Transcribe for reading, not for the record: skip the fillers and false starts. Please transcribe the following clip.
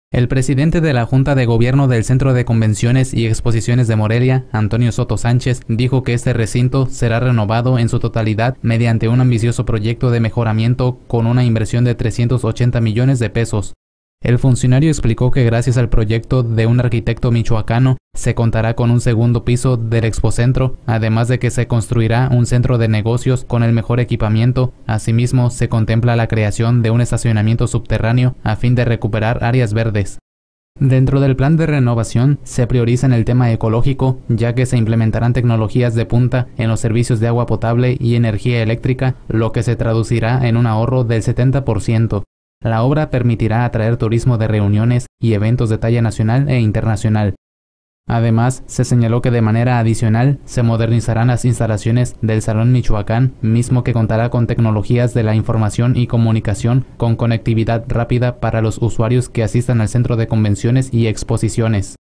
El presidente de la Junta de Gobierno del Centro de Convenciones y Exposiciones de Morelia, Antonio Soto Sánchez, dijo que este recinto será renovado en su totalidad mediante un ambicioso proyecto de mejoramiento con una inversión de 380 millones de pesos. El funcionario explicó que gracias al proyecto de un arquitecto michoacano, se contará con un segundo piso del Expocentro, además de que se construirá un centro de negocios con el mejor equipamiento. Asimismo, se contempla la creación de un estacionamiento subterráneo a fin de recuperar áreas verdes. Dentro del plan de renovación se prioriza en el tema ecológico, ya que se implementarán tecnologías de punta en los servicios de agua potable y energía eléctrica, lo que se traducirá en un ahorro del 70%. La obra permitirá atraer turismo de reuniones y eventos de talla nacional e internacional. Además, se señaló que de manera adicional se modernizarán las instalaciones del Salón Michoacán, mismo que contará con tecnologías de la información y comunicación con conectividad rápida para los usuarios que asistan al centro de convenciones y exposiciones.